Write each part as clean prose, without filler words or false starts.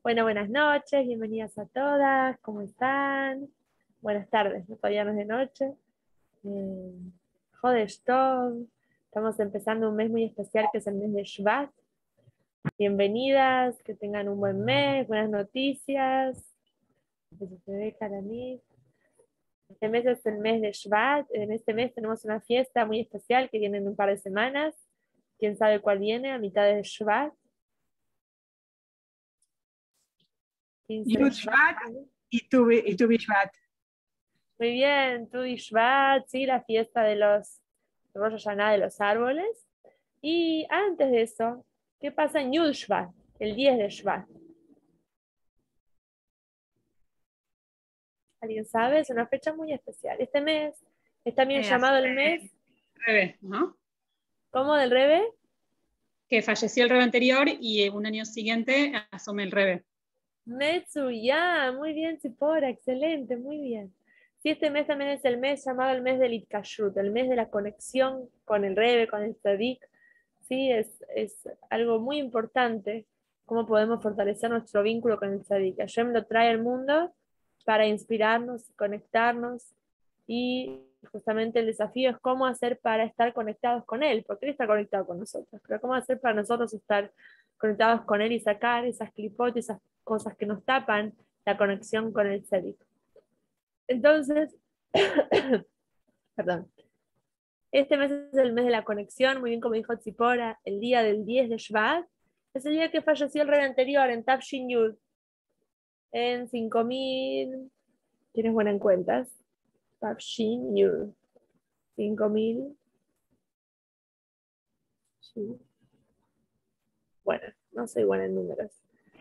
Bueno, buenas noches, bienvenidas a todas, ¿cómo están? Buenas tardes, ¿no? Todavía no es de noche. Eh, Jodesh Tov. Estamos empezando un mes muy especial que es el mes de Shvat. Bienvenidas, que tengan un buen mes, buenas noticias. Que se ve Karanit. Este mes es el mes de Shvat. En este mes tenemos una fiesta muy especial que viene en un par de semanas. ¿Quién sabe cuál viene? A mitad de Shvat. 15 de Yud Shvat. Shvat y tu Bishvat. Muy bien, Tu Shvat, sí, la fiesta de los Rosh Hashanah de los árboles. Y antes de eso, ¿qué pasa en Yud Shvat, el 10 de Shvat? ¿Alguien sabe? Es una fecha muy especial. Este mes es también llamado el mes, Rebe, ¿no? ¿cómo del Rebe? Que falleció el Rebe anterior y un año siguiente asume el Rebe. Metsuya, muy bien, Zipora, excelente, muy bien. Sí, este mes también es el mes llamado el mes del Itkashrut, el mes de la conexión con el Rebe, con el Tzadik. Sí, es algo muy importante cómo podemos fortalecer nuestro vínculo con el Tzadik. Hashem lo trae al mundo para inspirarnos, conectarnos, y justamente el desafío es cómo hacer para estar conectados con él, porque él está conectado con nosotros, pero cómo hacer para nosotros estar conectados con él y sacar esas clipotes, esas cosas que nos tapan la conexión con el Tzadik. Entonces, perdón, este mes es el mes de la conexión, muy bien como dijo Tzipora, el día del 10 de Shvat, es el día que falleció el rey anterior en Tafshin Yud, en 5000, ¿tienes buena en cuentas? Tafshin Yud, 5000, sí. Bueno, no soy buena en números.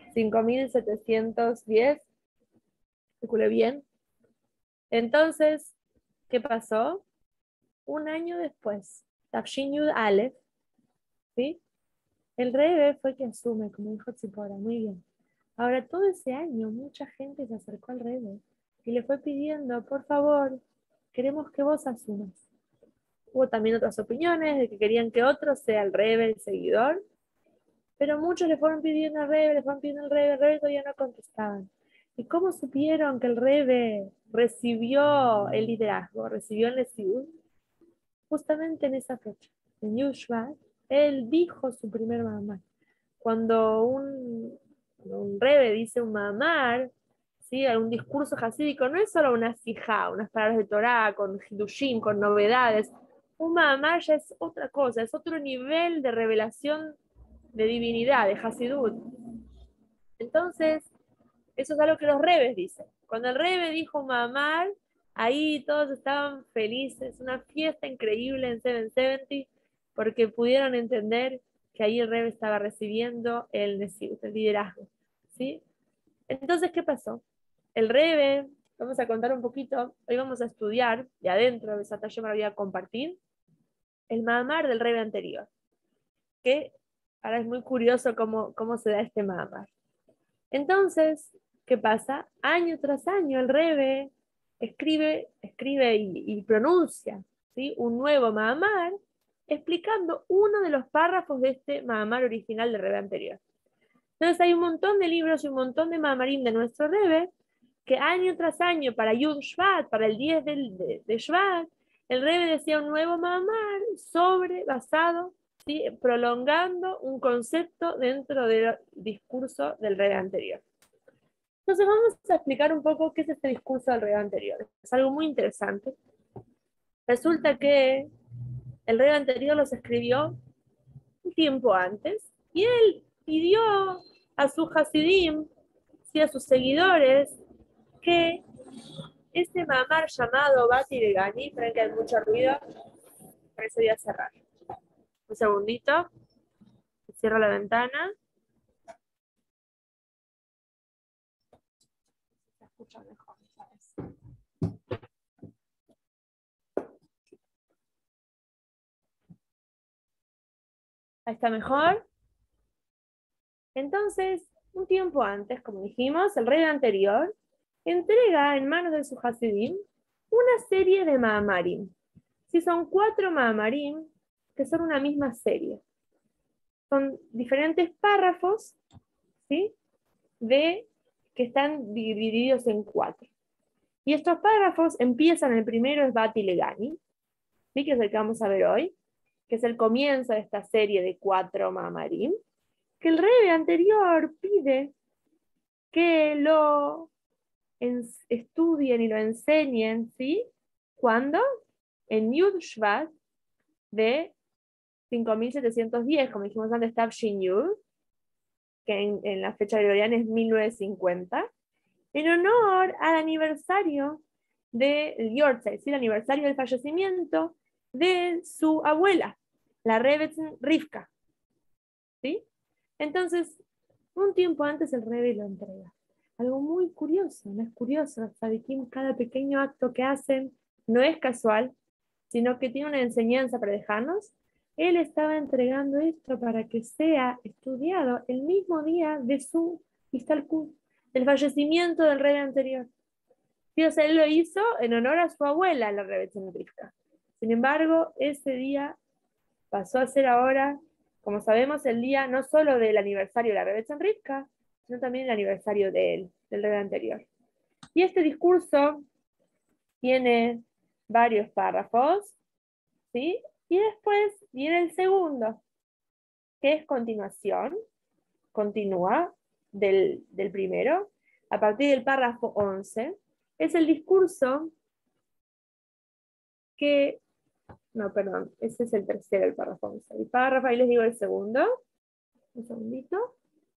5710, calculé bien. Entonces, ¿qué pasó? Un año después, Tafshin Yud Aleph, ¿sí? El rey fue quien asume, como dijo Tzipora, muy bien. Ahora, todo ese año, mucha gente se acercó al rey y le fue pidiendo, por favor, queremos que vos asumas. Hubo también otras opiniones de que querían que otro sea el rey, el seguidor, pero muchos le fueron pidiendo al rey, le fueron pidiendo al rey, el rey todavía no contestaban. ¿Y cómo supieron que el rey recibió el liderazgo, recibió el Nesiud? Justamente en esa fecha, en Yushvat, él dijo su primer mamá. Cuando un rebe dice un mamar, ¿sí? Un discurso hasídico, no es solo una sijá, unas palabras de Torah, con hidushim, con novedades. Un mamar ya es otra cosa, es otro nivel de revelación de divinidad, de hasidut. Entonces, eso es algo que los rebes dicen. Cuando el rebe dijo mamar, ahí todos estaban felices, una fiesta increíble en 770, porque pudieron entender que ahí el rebe estaba recibiendo el Nesiut, el liderazgo. ¿Sí? Entonces, ¿qué pasó? El rebe, vamos a contar un poquito, hoy vamos a estudiar, y adentro de esa talla me voy a compartir, el mamar del rebe anterior, que ahora es muy curioso cómo se da este mamar. Entonces, ¿qué pasa? Año tras año el Rebe escribe y pronuncia, ¿sí? Un nuevo Mahamar explicando uno de los párrafos de este Mahamar original del Rebe anterior. Entonces hay un montón de libros y un montón de Mahamarim de nuestro Rebe que año tras año para Yud Shvat, para el 10 de Shvat, el Rebe decía un nuevo Mahamar basado, ¿sí? Prolongando un concepto dentro del discurso del Rebe anterior. Entonces vamos a explicar un poco qué es este discurso del rey anterior. Es algo muy interesante. Resulta que el rey anterior los escribió un tiempo antes y él pidió a su Hasidim, ¿sí? A sus seguidores, que este mamar llamado Bati de Gani, esperen que hay mucho ruido, por eso voy a cerrar. Un segundito, cierro la ventana. Se escucha mejor, ¿sabes? Ahí está mejor. Entonces, un tiempo antes, como dijimos, el rey anterior entrega en manos de su Hasidim una serie de Maamarim. Si son 4 Maamarim que son una misma serie. Son diferentes párrafos, ¿sí? que están divididos en 4. Y estos párrafos empiezan, el primero es Bati Legani, ¿sí? Que es el que vamos a ver hoy, que es el comienzo de esta serie de 4 Mamarim, que el rebe anterior pide que lo estudien y lo enseñen, ¿sí? ¿Cuándo? En Yud Shvat de 5710, como dijimos antes, Tafshin Yud, que en la fecha gregoriana es 1950, en honor al aniversario del Yortzeit, ¿sí? El aniversario del fallecimiento de su abuela, la Rebetzin Rivka, ¿sí? Entonces, un tiempo antes el Rebe lo entrega. Algo muy curioso, no es curioso, Tzadikim, cada pequeño acto que hacen no es casual, sino que tiene una enseñanza para dejarnos. Él estaba entregando esto para que sea estudiado el mismo día de su Istalkut, del fallecimiento del rey anterior. Sí, o sea, él lo hizo en honor a su abuela, la Rebetzin Rivka. Sin embargo, ese día pasó a ser ahora, como sabemos, el día no solo del aniversario de la Rebetzin Rivka, sino también el aniversario de él, del rey anterior. Y este discurso tiene varios párrafos, ¿sí? Y después viene el segundo, que es continuación, continúa del primero, a partir del párrafo 11, es el discurso que, no, perdón, ese es el tercero, el párrafo 11. El párrafo, ahí les digo el segundo, un segundito.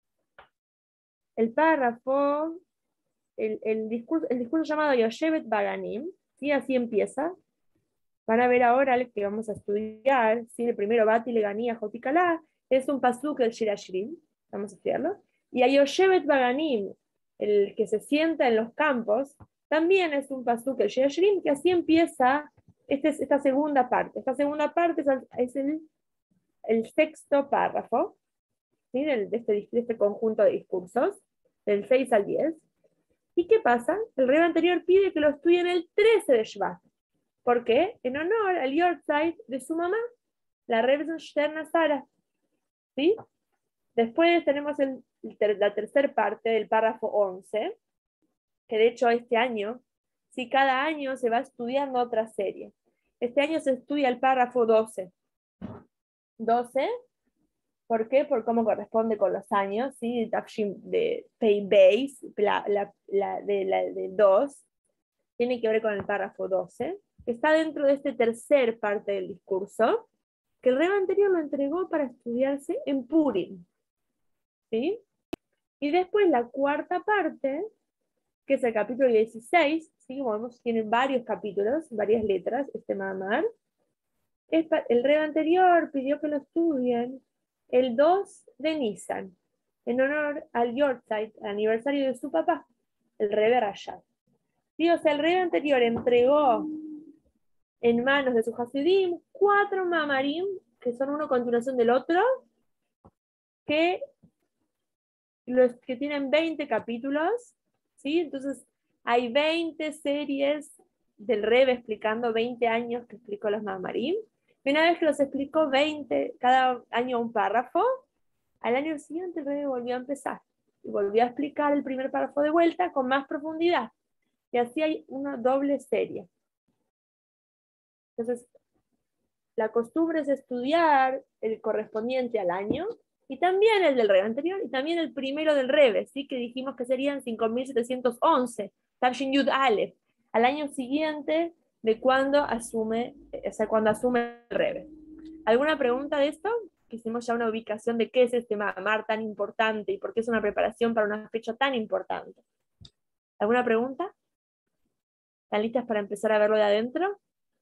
El párrafo, el discurso llamado Yoshevet Baganim, ¿sí? Así empieza. Van a ver ahora el que vamos a estudiar, ¿sí? El primero, Bati Leganía Jotikalá, es un pasuk del Shirashirim, vamos a estudiarlo. Y a Yoshevet Baganim, el que se sienta en los campos, también es un pasuk del Shirashirim, que así empieza esta segunda parte. Esta segunda parte es el sexto párrafo, ¿sí? de este conjunto de discursos, del 6 al 10. ¿Y qué pasa? El rey anterior pide que lo estudien el 13 de Shvat. ¿Por qué? En honor al Yortzeit de su mamá, la Rebbe Stern Sara. ¿Sí? Después tenemos la tercera parte del párrafo 11, que de hecho este año, sí, cada año se va estudiando otra serie. Este año se estudia el párrafo 12. 12, ¿por qué? Por cómo corresponde con los años, ¿sí? De Pay Base, de 2, tiene que ver con el párrafo 12, que está dentro de este tercer parte del discurso, que el rebe anterior lo entregó para estudiarse en Purim. ¿Sí? Y después la cuarta parte, que es el capítulo 16, ¿sí? Como vemos, tiene varios capítulos, varias letras, este Mamar. El rebe anterior pidió que lo estudien el 2 de Nisan, en honor al Yortzeit, al aniversario de su papá, el rebe Rashad. ¿Sí? O sea, el rebe anterior entregó en manos de sus Hasidim 4 Mamarim, que son uno a continuación del otro, que tienen 20 capítulos, ¿sí? Entonces hay 20 series del Rebbe explicando 20 años que explicó los Mamarim. Y una vez que los explicó 20, cada año un párrafo, al año siguiente el Rebbe volvió a empezar. Y volvió a explicar el primer párrafo de vuelta con más profundidad. Y así hay una doble serie. Entonces, la costumbre es estudiar el correspondiente al año, y también el del Rebe anterior, y también el primero del Rebe, ¿sí? Que dijimos que serían 5711, Tafshin Yud Aleph, al año siguiente de cuando asume, cuando asume el Rebe. ¿Alguna pregunta de esto? Hicimos ya una ubicación de qué es este Mamar tan importante y por qué es una preparación para una fecha tan importante. ¿Alguna pregunta? ¿Están listas para empezar a verlo de adentro?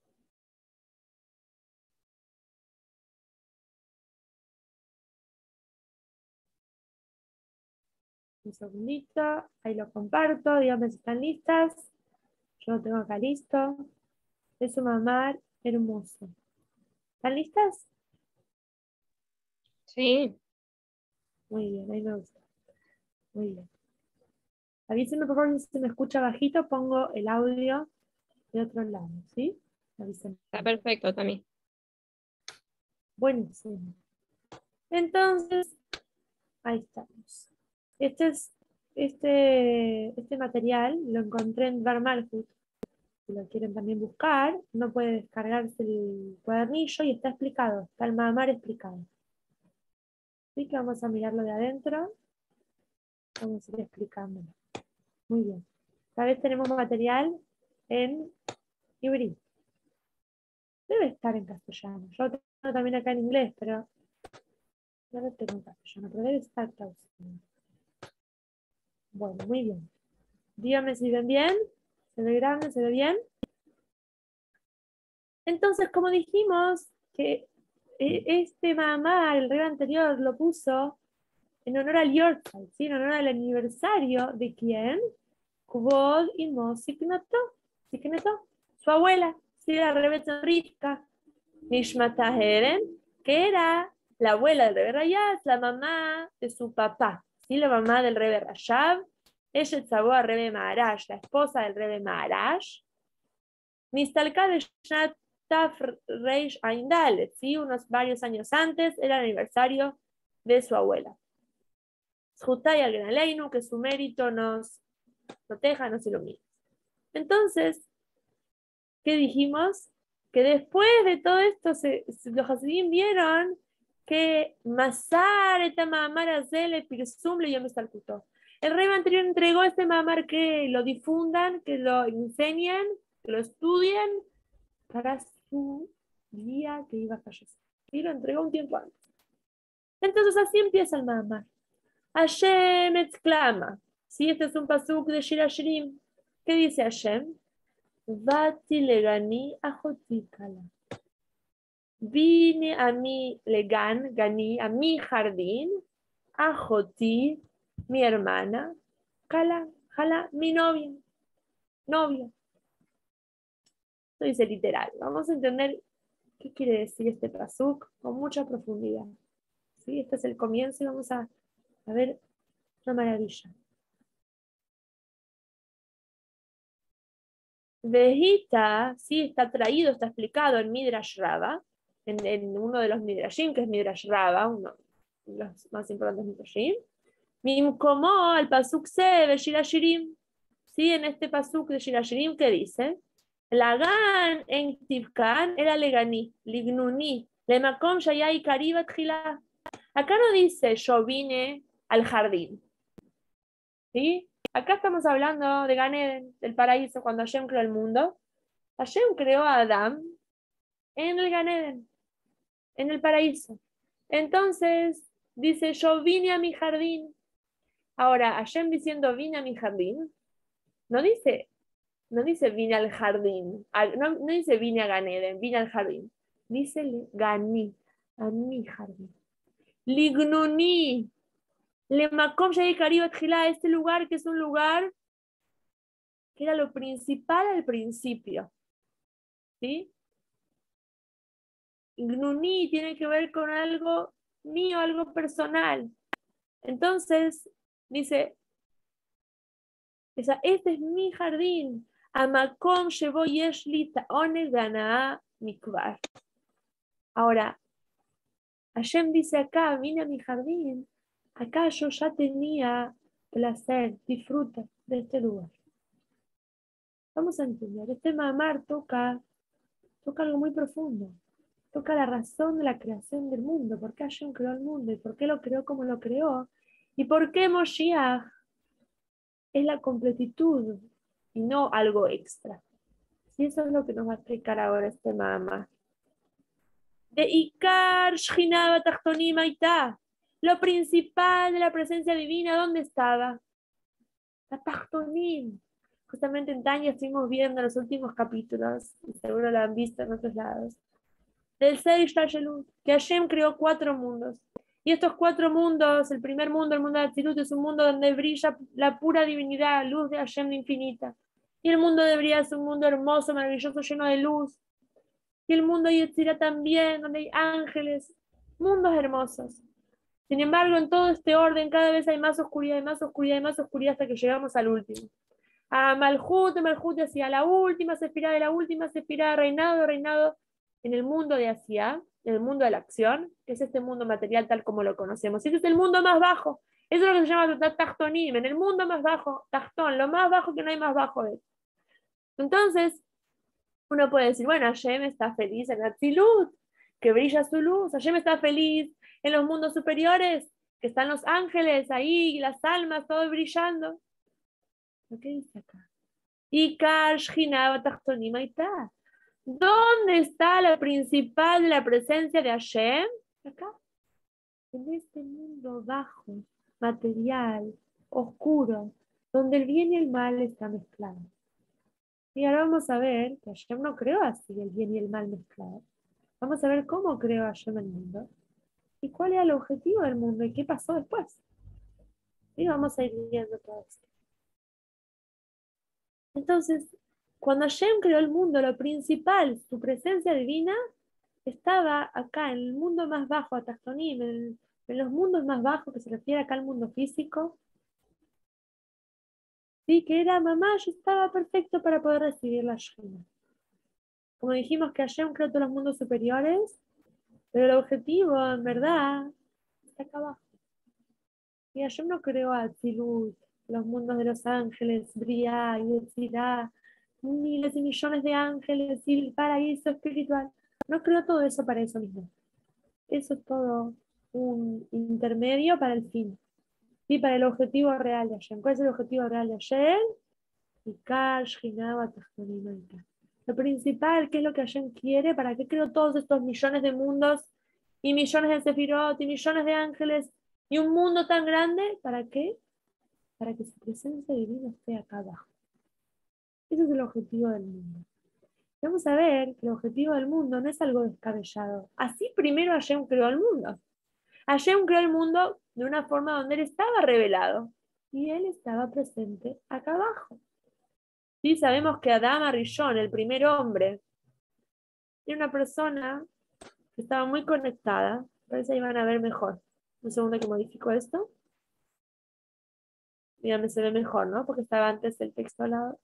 Un segundito, ahí lo comparto, díganme si están listas. Yo lo tengo acá listo. Es un mamar hermoso. ¿Están listas? Sí. Muy bien, ahí me gusta. Muy bien. Avísenme por favor si se me escucha bajito, pongo el audio de otro lado, ¿sí? Avísenme. Está perfecto también. Buenísimo. Entonces, ahí estamos. Este es este material lo encontré en Dvar Malhut. Si lo quieren también buscar, uno puede descargarse el cuadernillo y está explicado, está el Mahamar explicado. Así que vamos a mirarlo de adentro. Vamos a ir explicándolo. Muy bien. Esta vez tenemos material en hibrí. Debe estar en castellano. Yo lo tengo también acá en inglés, pero no lo tengo en castellano, pero debe estar traducido. Bueno, muy bien. Díganme si ven bien. ¿Se ve grande? ¿Se ve bien? Entonces, como dijimos, que este mamá, el rey anterior, lo puso en honor al Yortzeit, ¿sí? En honor al aniversario de quién? Kvod Imo Sikneto, su abuela, ¿sí? La Rebetza Rivka, Nishmata Heren, que era la abuela del Rebe Rayaz, la mamá de su papá, ¿sí? La mamá del Rebe Rashab, ella tzavó a Rebe Maharash, la esposa del Rebe Maharash, Nistalka de Shnat Taf Reish Aindalet, ¿sí? Unos varios años antes, era el aniversario de su abuela. Zhutay al Genaleinu, que su mérito nos proteja, nos ilumine. Entonces, ¿qué dijimos? Que después de todo esto, los Hasidim vieron que Masar eta Mahamar Azele Pirsum le Yom Estalkutó. El rey anterior entregó este Mahamar que lo difundan, que lo enseñen, que lo estudien para su día que iba a fallecer. Y lo entregó un tiempo antes. Entonces así empieza el Mahamar. Hashem exclama. Sí, este es un pasuk de Shir Hashirim. ¿Qué dice Hashem? Vati legani ajoti kala. Vine a mi legan, gani, a mi jardín, ajoti, mi hermana, kala, jala, mi novia, novio. Esto dice literal. Vamos a entender qué quiere decir este pasuk con mucha profundidad. ¿Sí? Este es el comienzo y vamos a ver una maravilla. Vejita, sí, está traído, está explicado en Midrash Rabbah, en uno de los Midrashim, que es Midrash Rabbah, uno de los más importantes Midrashim. Mimkomo al pasuk se de Shir Hashirim. Sí, en este pasuk de Shir Hashirim, ¿qué dice? Lagan en Tivkan era legani, lignuni, lemakom shayai karibat tchila. Acá no dice yo vine al jardín. ¿Sí? Acá estamos hablando de Gan Eden, del paraíso, cuando Hashem creó el mundo. Hashem creó a Adán en el Gan Eden, en el paraíso. Entonces, dice, yo vine a mi jardín. Ahora, Hashem diciendo vine a mi jardín, no dice vine al jardín, no dice vine a Gan Eden, vine al jardín. Dice ganí, a mi jardín. Lignuni, lemakom shei karibat tchila, este lugar que es un lugar que era lo principal al principio. ¿Sí? Gnuni tiene que ver con algo mío, algo personal. Entonces, dice, este es mi jardín. Amakom shevo yesh li ta'one ganaa mikvar. Ahora, Hashem dice acá, vine a mi jardín. Acá yo ya tenía placer, disfrute de este lugar. Vamos a entender, este mamar toca algo muy profundo. Toca la razón de la creación del mundo. ¿Por qué Hashem creó el mundo? ¿Y por qué lo creó como lo creó? ¿Y por qué Moshiach es la completitud y no algo extra? Y eso es lo que nos va a explicar ahora este mamá. De Ikar Shchinah Batachtonim Aitá. Lo principal de la presencia divina, ¿dónde estaba? La Tachtonim. Justamente en Tanya estuvimos viendo los últimos capítulos, y seguro lo han visto en otros lados. Del Seish Tashelut, que Hashem creó 4 mundos. Y estos 4 mundos, el primer mundo, el mundo de Atzilut, es un mundo donde brilla la pura divinidad, luz de Hashem infinita. Y el mundo de Bria es un mundo hermoso, maravilloso, lleno de luz. Y el mundo de Yetzirah también, donde hay ángeles, mundos hermosos. Sin embargo, en todo este orden, cada vez hay más oscuridad, y más oscuridad, y más oscuridad, hasta que llegamos al último. A Malhut, hacia la última sefirá, de la última sefirá, reinado en el mundo de Asia, en el mundo de la acción, que es este mundo material tal como lo conocemos. Ese es el mundo más bajo, Eso es lo que se llama Tachtonim, en el mundo más bajo, Tachtón, lo más bajo que no hay más bajo es. Entonces, uno puede decir, bueno, Hashem está feliz en Atzilut, que brilla su luz. Hashem está feliz en los mundos superiores, que están los ángeles ahí, las almas, todo brillando. ¿Lo que dice acá? Ikar Shchina Tachtonim Aitá. ¿Dónde está la principal de la presencia de Hashem? Acá. En este mundo bajo, material, oscuro, donde el bien y el mal están mezclados. Y ahora vamos a ver que Hashem no creó así el bien y el mal mezclados. Vamos a ver cómo creó Hashem el mundo y cuál era el objetivo del mundo y qué pasó después. Y vamos a ir viendo todo esto. Entonces, cuando Hashem creó el mundo, lo principal, su presencia divina, estaba acá en el mundo más bajo, Atachtonim, en los mundos más bajos, que se refiere acá al mundo físico. Sí, que era mamá, yo estaba perfecto para poder recibir la Shekhinah. Como dijimos que Hashem creó todos los mundos superiores, pero el objetivo, en verdad, está acá abajo. Y Hashem no creó a Atzilut, los mundos de los ángeles, Briah y Yetzirah, miles y millones de ángeles y el paraíso espiritual. No creó todo eso para eso mismo. Eso es todo un intermedio para el fin. Y para el objetivo real de Hashem. ¿Cuál es el objetivo real de Hashem? Lo principal, ¿qué es lo que Hashem quiere? ¿Para qué creó todos estos millones de mundos y millones de sefirot y millones de ángeles y un mundo tan grande? ¿Para qué? Para que su presencia divina esté acá abajo. Ese es el objetivo del mundo. Vamos a ver que el objetivo del mundo no es algo descabellado. Así primero Hashem creó el mundo. Hashem creó el mundo de una forma donde él estaba revelado y él estaba presente acá abajo. Sí, sabemos que Adam Arishon, el primer hombre, era una persona que estaba muy conectada. Parece que van a ver mejor. Un segundo que modifico esto. Dígame, se ve mejor, ¿no? Porque estaba antes el texto al lado.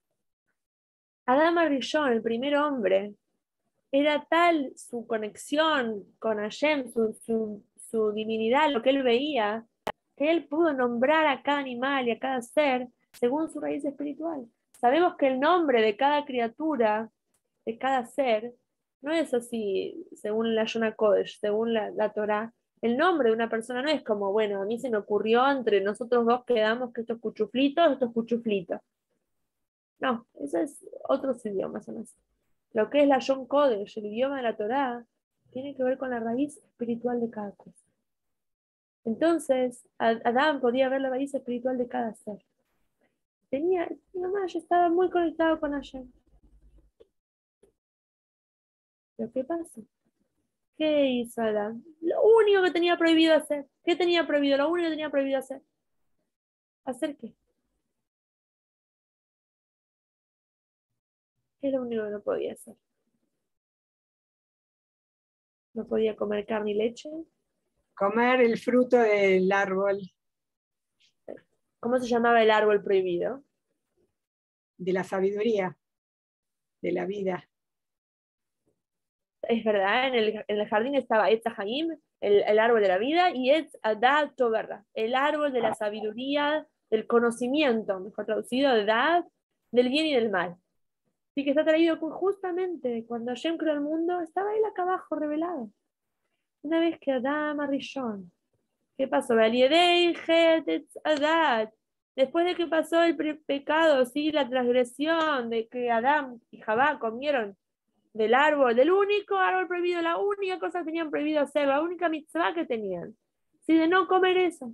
Adam Arishon, el primer hombre, era tal su conexión con Hashem, su divinidad, lo que él veía, que él pudo nombrar a cada animal y a cada ser según su raíz espiritual. Sabemos que el nombre de cada criatura, de cada ser, no es así según la Shona Kodesh, según la Torah. El nombre de una persona no es como, bueno, a mí se me ocurrió, entre nosotros dos quedamos que esto es cuchuflito. No, eso es otros idiomas. Son así. Lo que es la Shon Kodesh, el idioma de la Torah, tiene que ver con la raíz espiritual de cada cosa. Entonces, Adán podía ver la raíz espiritual de cada ser. Mamá, yo estaba muy conectado con Hashem. ¿Pero qué pasa? ¿Qué hizo Adán? Lo único que tenía prohibido hacer. ¿Qué tenía prohibido? Lo único que tenía prohibido hacer. ¿Hacer qué? ¿Qué es lo único que no podía hacer? No podía comer carne y leche. Comer el fruto del árbol ¿Cómo se llamaba el árbol prohibido? de la sabiduría, de la vida. Es verdad, en el jardín estaba Etz Haim, el árbol de la vida, y Etz Adat Toverra, el árbol de la sabiduría, del conocimiento, mejor traducido, de Dad, del bien y del mal. Así que está traído justamente cuando Hashem creó el mundo, estaba él acá abajo revelado. Una vez que Adam Arishon, ¿qué pasó? Después de que pasó el pecado, ¿sí? La transgresión de que Adam y Jabá comieron del árbol, del único árbol prohibido, la única cosa que tenían prohibido hacer, la única mitzvah que tenían, ¿sí? De no comer eso.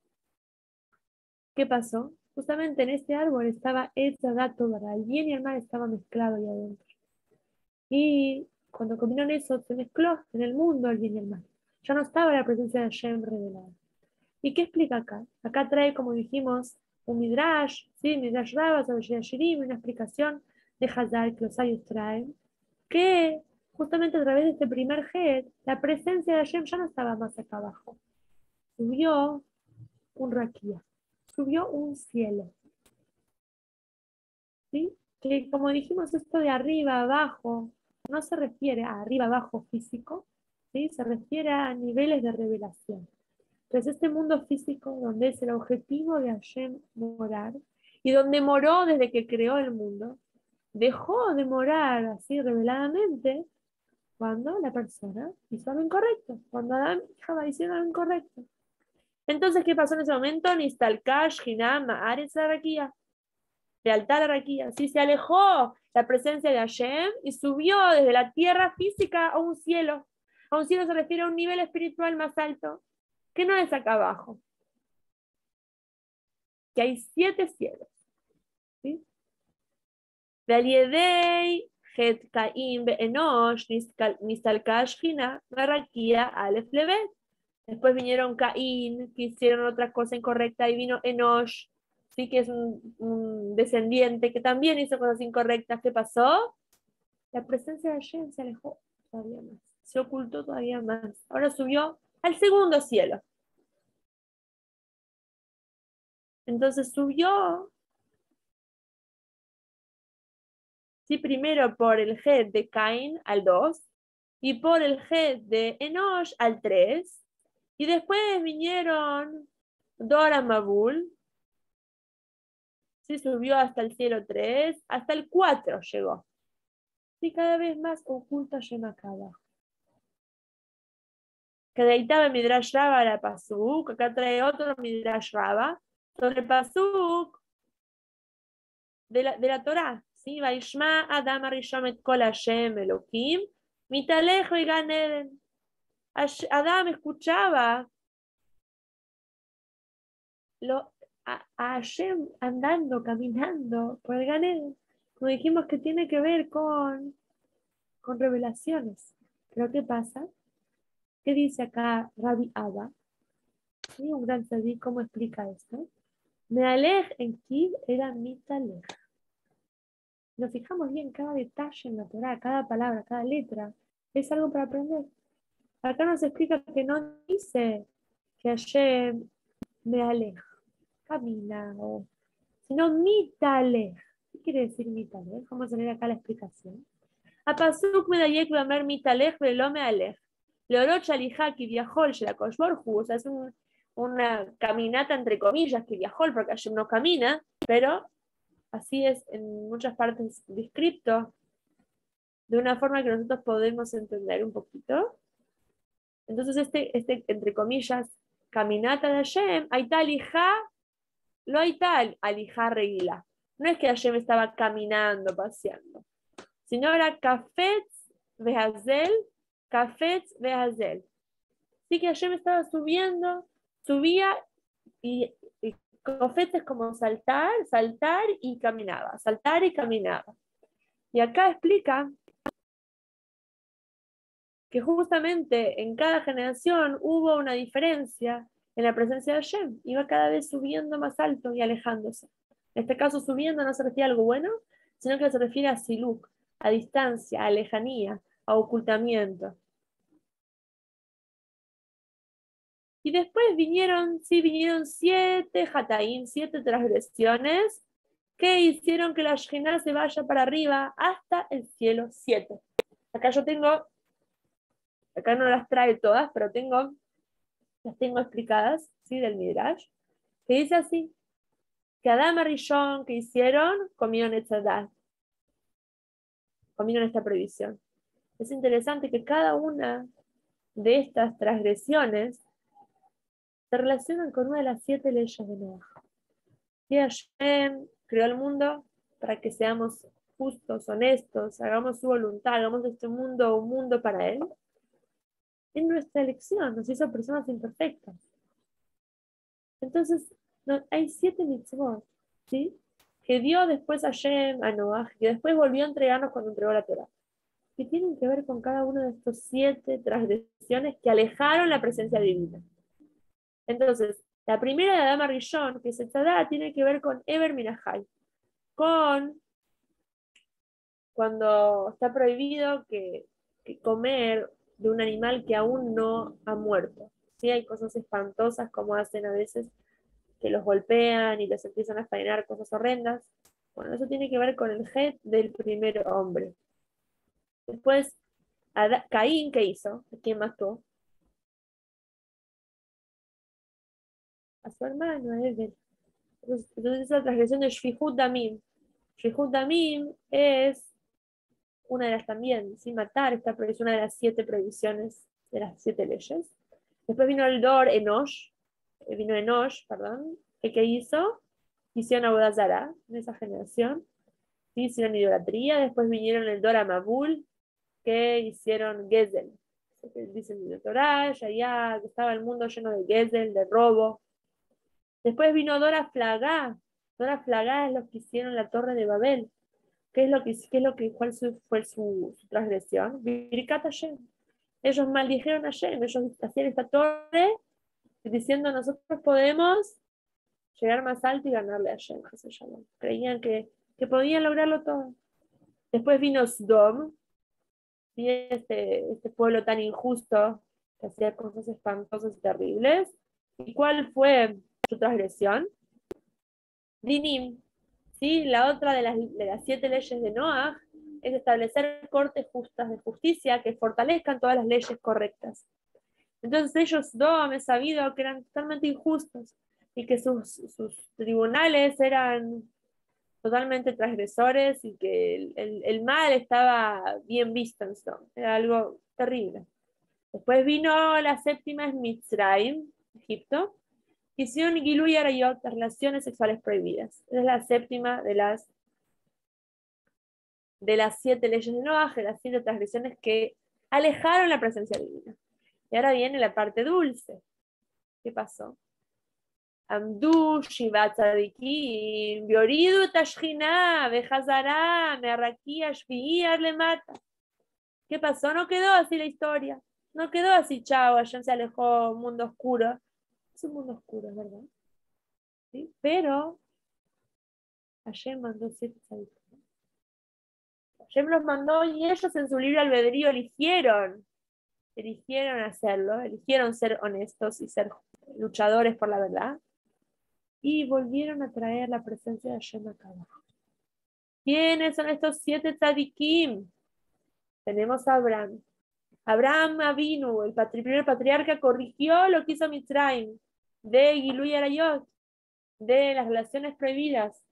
¿Qué pasó? Justamente en este árbol estaba el bien y el mal estaba mezclado ahí adentro. Y cuando comieron eso, se mezcló en el mundo el bien y el mal. Ya no estaba la presencia de Hashem revelada. ¿Y qué explica acá? Acá trae, como dijimos, un midrash, ¿sí? Midrash Rabbah sobre Shirim, una explicación de Hazar que los sabios traen, que justamente a través de este primer head, la presencia de Hashem ya no estaba más acá abajo. Subió un raquía, subió un cielo. ¿Sí? Que como dijimos, esto de arriba abajo no se refiere a arriba abajo físico, ¿sí? Se refiere a niveles de revelación. Entonces este mundo físico donde es el objetivo de Hashem morar y donde moró desde que creó el mundo, dejó de morar así reveladamente cuando la persona hizo algo incorrecto, cuando Adán y Java hicieron algo incorrecto. Entonces, ¿qué pasó en ese momento? Nistalkash, Hinam, Ares, la Raquía, lealtad a la Raquía. Sí, se alejó la presencia de Hashem y subió desde la tierra física a un cielo. A un cielo se refiere a un nivel espiritual más alto, que no es acá abajo. Que hay 7 cielos. ¿Sí? Ve'aliedei het Caín be'enosh nistalkash Hina Raquía Aleph Levet. Después vinieron Caín, que hicieron otra cosa incorrecta, y vino Enosh, sí, que es un descendiente que también hizo cosas incorrectas. ¿Qué pasó? La presencia de Hashem se alejó todavía más, se ocultó todavía más. Ahora subió al segundo cielo. Entonces subió, sí, primero por el head de Caín al 2, y por el head de Enosh al 3, y después vinieron Dora Mabul, sí, subió hasta el cielo 3, hasta el 4 llegó. Sí, cada vez más oculta Hashem acá abajo. Que deitaba el Midrash Raba a la Pasuk, acá trae otro Midrash Raba, sobre el Pasuk de la Torah. ¿Sí? Vaishma Adam Arishon et Kol Hashem Elohim, Mitalejo y Gan Eden. Adam escuchaba a Hashem andando, caminando por el Gan Eden. Como dijimos que tiene que ver con revelaciones. Pero ¿qué pasa? ¿Qué dice acá Rabbi Abba? ¿Sí? Un gran tzadik, ¿cómo explica esto? Mealej en Kid era mitalej. Nos fijamos bien cada detalle en la Torah, cada palabra, cada letra. Es algo para aprender. Acá nos explica que no dice que Hashem mealej, camina, sino mitalej. ¿Qué quiere decir mitalej? Vamos a leer acá la explicación. Apasuk medayek vamer mitalej velo mealej. Leorot shalihá que viajó el Shelakosh Borju, o sea, es una caminata entre comillas que viajó, porque Hashem no camina, pero así es en muchas partes descrito, de una forma que nosotros podemos entender un poquito. Entonces, este entre comillas, caminata de Hashem, hay tal hija, lo hay tal alija reguila. No es que Hashem estaba caminando, paseando, sino era Kafetz Behazel, Kafetz Behazel. Sí que Hashem estaba subiendo, subía y Kafetz es como saltar, saltar y caminaba, saltar y caminaba. Y acá explica que justamente en cada generación hubo una diferencia en la presencia de Hashem. Iba cada vez subiendo más alto y alejándose. En este caso, subiendo no se refiere a algo bueno, sino que se refiere a siluk, a distancia, a lejanía, a ocultamiento. Y después vinieron 7 hataim, 7 transgresiones que hicieron que la Shekhinah se vaya para arriba hasta el cielo 7. Acá yo tengo, acá no las trae todas, pero las tengo explicadas, ¿sí? Del Midrash, que dice así, que Adam y Rishon que hicieron, comieron etzadat, comieron esta prohibición. Es interesante que cada una de estas transgresiones se relacionan con una de las 7 leyes de Noah. Y Hashem creó el mundo para que seamos justos, honestos, hagamos su voluntad, hagamos de este mundo un mundo para Él. Es nuestra elección, nos hizo personas imperfectas. Entonces, hay 7 mitzvot, ¿sí? Que dio después Hashem a Noah, que después volvió a entregarnos cuando entregó la Torah, que tienen que ver con cada uno de estos 7 transgresiones que alejaron la presencia divina. Entonces, la primera de Adam Rishon, que es el Tzadá, tiene que ver con Eber Minahai, con cuando está prohibido que comer de un animal que aún no ha muerto. Sí, hay cosas espantosas como hacen a veces, que los golpean y los empiezan a faenar, cosas horrendas. Bueno, eso tiene que ver con el head del primer hombre. Después, Caín, ¿qué hizo? ¿A quién mató? a su hermano, a Evel. Entonces la transgresión de Shfihut Damim. Shfihut Damim es una de las también, sin matar, esta es una de las 7 prohibiciones, de las 7 leyes. Después vino el Dor Enosh, perdón, el que hicieron Avodah Zará en esa generación, ¿sí? Hicieron idolatría. Después vinieron el Dor Amabul, que hicieron Gezel, dicen en el Torah, ya que estaba el mundo lleno de Gezel, de robo. Después vino Dora Flagá. Dora Flagá es los que hicieron la Torre de Babel. ¿Cuál fue su transgresión? Birkat Hashem. Ellos maldijeron a Hashem, ellos hacían esta torre diciendo nosotros podemos llegar más alto y ganarle a Hashem. Creían que podían lograrlo todo. Después vino Sdom, ¿sí? este pueblo tan injusto que hacía cosas espantosas y terribles. ¿Y cuál fue su transgresión? Dinim, ¿sí? La otra de las 7 leyes de Noah es establecer cortes justas de justicia que fortalezcan todas las leyes correctas. Entonces ellos dos es sabido que eran totalmente injustos y que sus tribunales eran totalmente transgresores y que el mal estaba bien visto en Sodom. Era algo terrible. Después vino la 7ª, es Mitzrayim, Egipto. Hicieron Gilui Arayot, relaciones sexuales prohibidas. Es la 7ª de las 7 leyes de Noah, de las 7 transgresiones que alejaron la presencia divina. Y ahora viene la parte dulce. ¿Qué pasó? Amdu Shivat Tzadikim, Bioridu Tashchina, Bejazará, Merraquía, Shvi'í, le mata. ¿Qué pasó? No quedó así la historia. No quedó así, chao, allá se alejó, mundo oscuro. Es un mundo oscuro, ¿verdad? ¿Sí? Pero Hashem mandó 7 tzadikim. Hashem los mandó y ellos en su libre albedrío eligieron hacerlo, eligieron ser honestos y ser luchadores por la verdad, y volvieron a traer la presencia de Hashem acá abajo. ¿Quiénes son estos 7 tzadikim? Tenemos a Abraham. Abraham Avinu, el primer patriarca, corrigió lo que hizo Mitzrayim, de Gilui Arayot, de las relaciones prohibidas.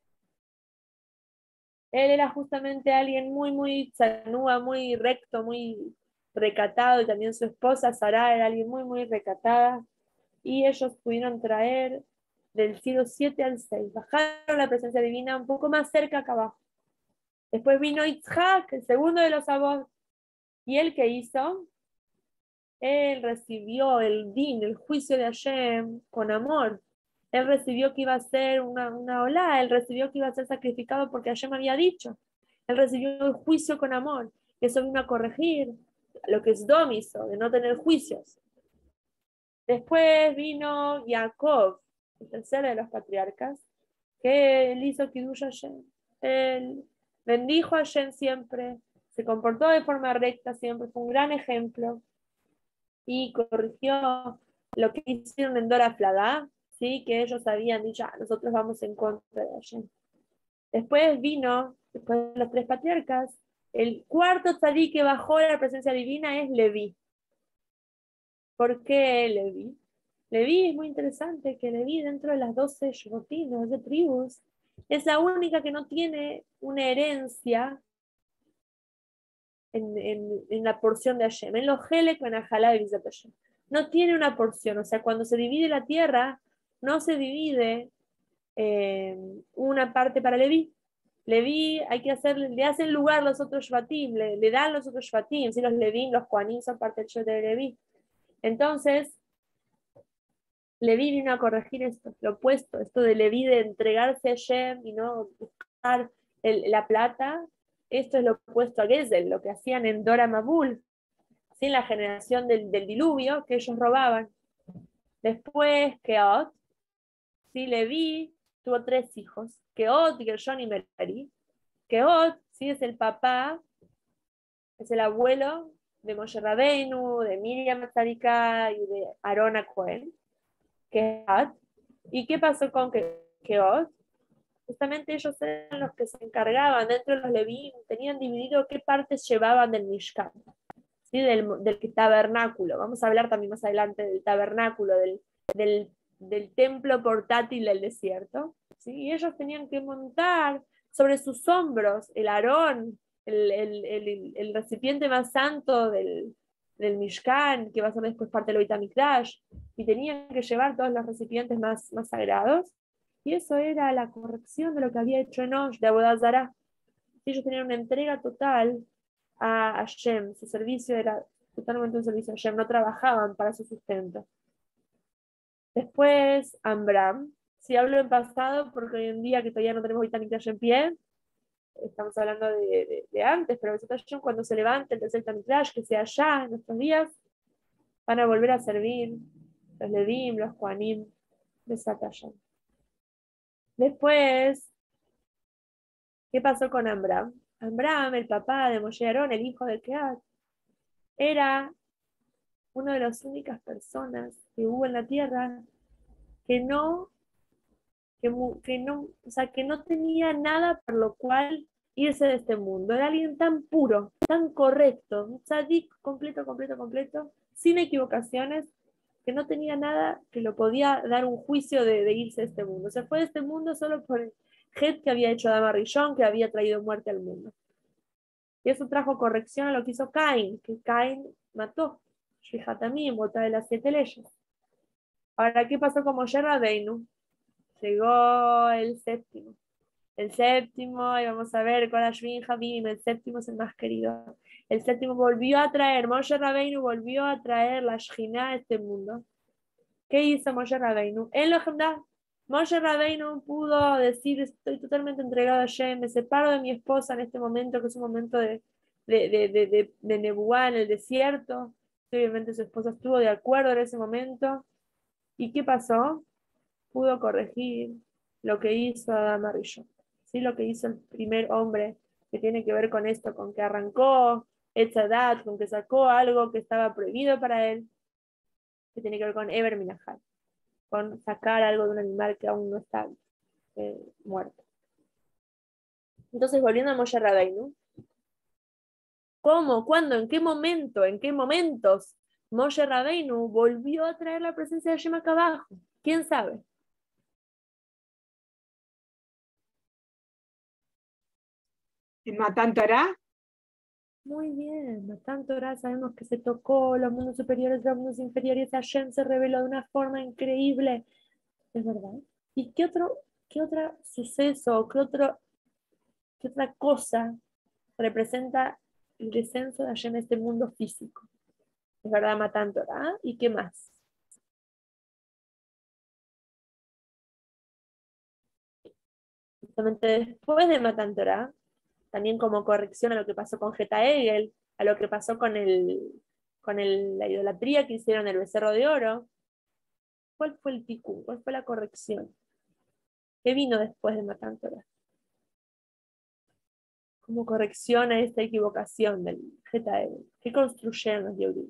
Él era justamente alguien muy tzanúa, muy recto, muy recatado, y también su esposa Sarah era alguien muy recatada, y ellos pudieron traer del siglo 7 al 6, bajaron la presencia divina un poco más cerca acá abajo. Después vino Yitzhak, el segundo de los Avot, y él que hizo, él recibió el din, el juicio de Hashem con amor. Él recibió que iba a ser una olá, él recibió que iba a ser sacrificado porque Hashem había dicho. Él recibió el juicio con amor, que eso vino a corregir lo que Sdom hizo, de no tener juicios. Después vino Jacob, el tercero de los patriarcas, que él hizo Kiddush Hashem. Él bendijo a Hashem siempre, se comportó de forma recta siempre, fue un gran ejemplo, y corrigió lo que hicieron en Dora Flagá, ¿sí? Que ellos habían dicho, nosotros vamos en contra de Hashem. Después después de los 3 patriarcas, el cuarto tzadí que bajó a la presencia divina es Leví. ¿Por qué Leví? Leví es muy interesante, que Leví dentro de las 12 shvotim, las 12 tribus, es la única que no tiene una herencia en la porción de Hashem, en los Helek, en Ajalá de Hashem. No tiene una porción, o sea, cuando se divide la tierra, no se divide una parte para Leví. Leví hay que le hacen lugar los otros Shvatim, le dan los otros Shvatim, ¿sí? Los Levim, los Kohanim son parte del Shet de Leví. Entonces, Leví vino a corregir esto, lo opuesto, esto de Leví de entregarse a Hashem y no buscar la plata. Esto es lo opuesto a Gezel, lo que hacían en Dora Mabul, ¿sí? En la generación del diluvio, que ellos robaban. Después, Keot, ¿sí? Leví tuvo 3 hijos, Keot, Gershon y Merari. Keot, ¿sí? Es el papá, es el abuelo de Moshe Rabbeinu, de Miriam Tzadika y de Aarón a Cohen. Keot. ¿Y qué pasó con Keot? Justamente ellos eran los que se encargaban dentro de los Leví, tenían dividido qué partes llevaban del Mishkan, ¿sí? del tabernáculo. Vamos a hablar también más adelante del tabernáculo, del del templo portátil del desierto, ¿sí? Y ellos tenían que montar sobre sus hombros el Aarón, el recipiente más santo del Mishkan, que va a ser después parte del Beit HaMikdash, y tenían que llevar todos los recipientes más sagrados, y eso era la corrección de lo que había hecho Enosh de Avodah Zará. Ellos tenían una entrega total a Hashem, su servicio era totalmente un servicio a Hashem, no trabajaban para su sustento. Después, Amram, si hablo en pasado, porque hoy en día que todavía no tenemos Beit HaMikdash en pie, estamos hablando de antes, pero cuando se levante el tercer Beit HaMikdash, que sea allá en nuestros días, van a volver a servir los Ledim, los Kohanim de Hashem. Después, ¿qué pasó con Amram? Amram, el papá de Moshe Aarón, el hijo de Kehat, era una de las únicas personas que hubo en la tierra que no tenía nada por lo cual irse de este mundo. Era alguien tan puro, tan correcto, un tzadik completo, sin equivocaciones, que no tenía nada que lo podía dar un juicio de irse de este mundo. Se fue de este mundo solo por el jet que había hecho Adán Rishon, que había traído muerte al mundo. Y eso trajo corrección a lo que hizo Caín, que Caín mató. Shihatamim, otra de las 7 leyes. Ahora, ¿qué pasó con Moshe Rabbeinu? Llegó el séptimo. El séptimo, y vamos a ver, con Ashvin Javim, el séptimo es el más querido. El séptimo volvió a traer, Moshe Rabbeinu volvió a traer la Shejina a este mundo. ¿Qué hizo Moshe Rabbeinu? En lo Jemda, Moshe Rabbeinu pudo decir, estoy totalmente entregado a Hashem, me separo de mi esposa en este momento, que es un momento de Nebuá en el desierto. Obviamente su esposa estuvo de acuerdo en ese momento. ¿Y qué pasó? Pudo corregir lo que hizo Adán Rishon, ¿sí? Lo que hizo el primer hombre, que tiene que ver con esto, con que arrancó Etzadat, con que sacó algo que estaba prohibido para él, que tiene que ver con Eber Minahal, con sacar algo de un animal que aún no está muerto. Entonces, volviendo a Moshe Rabbeinu, ¿cómo, cuándo, en qué momento, en qué momentos Moshe Rabbeinu volvió a traer la presencia de Hashem acá abajo? ¿Quién sabe? ¿En Matan Torah? Muy bien, Matan Torah sabemos que se tocó los mundos superiores, los mundos inferiores, Hashem se reveló de una forma increíble, es verdad. ¿Y qué otro suceso, qué otra cosa representa el descenso de Hashem en este mundo físico? Es verdad, Matan Torah, ¿y qué más? Justamente después de Matan Torah, también como corrección a lo que pasó con Geta Egel, a lo que pasó con la idolatría que hicieron el becerro de oro. ¿Cuál fue el tikkun? ¿Cuál fue la corrección? ¿Qué vino después de Matan Torah? Como corrección a esta equivocación del Geta Egel. ¿Qué construyeron los Yehudim?